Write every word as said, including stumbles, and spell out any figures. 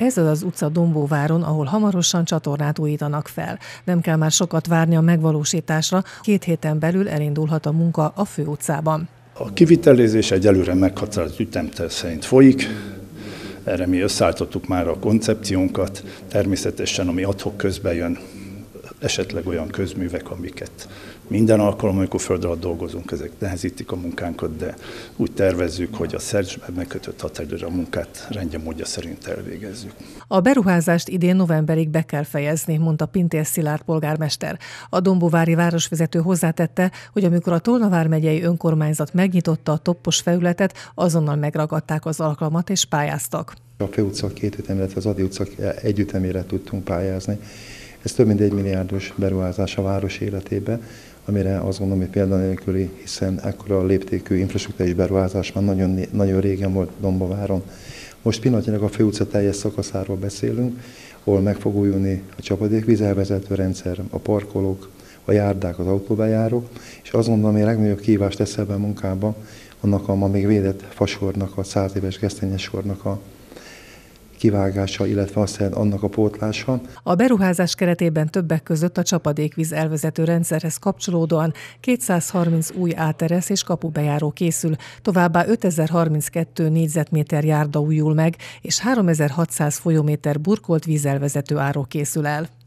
Ez az az utca Dombóváron, ahol hamarosan csatornát újítanak fel. Nem kell már sokat várni a megvalósításra, két héten belül elindulhat a munka a főutcában. A kivitelezés egy előre meghatározott ütemterv szerint folyik. Erre mi összeállítottuk már a koncepciónkat. Természetesen, ami ad-hoc közben jön, esetleg olyan közművek, amiket minden alkalom, amikor föld alatt dolgozunk, ezek nehezítik a munkánkat, de úgy tervezzük, hogy a szerződésben megkötött határidőre a munkát rendje módja szerint elvégezzük. A beruházást idén novemberig be kell fejezni, mondta Pintér Szilárd polgármester. A dombóvári városvezető hozzátette, hogy amikor a Tolna vármegyei önkormányzat megnyitotta a toppos felületet, azonnal megragadták az alkalmat és pályáztak. A főutca két ütem, illetve az Ady utca egy ütemére tudtunk pályázni. Ez több mint egy milliárdos beruházás a város életébe, amire azt gondolom, hogy példanélküli, hiszen ekkora léptékű infrastruktúrális beruházás már nagyon, nagyon régen volt Dombováron. Most pillanatnyilag a főutca teljes szakaszáról beszélünk, ahol meg fog újulni a csapadékvízelvezető rendszer, a parkolók, a járdák, az autóbejárók, és azt gondolom, hogy a legnagyobb kihívást tesz ebben a munkában, annak a ma még védett fasornak, a száz éves gesztenyesornak a kivágása, illetve aztán annak a pótlása. A beruházás keretében többek között a csapadékvíz elvezető rendszerhez kapcsolódóan kétszázharminc új áteresz és kapubejáró készül, továbbá ötezer-harminckettő négyzetméter járda újul meg, és háromezer-hatszáz folyóméter burkolt vízelvezető áró készül el.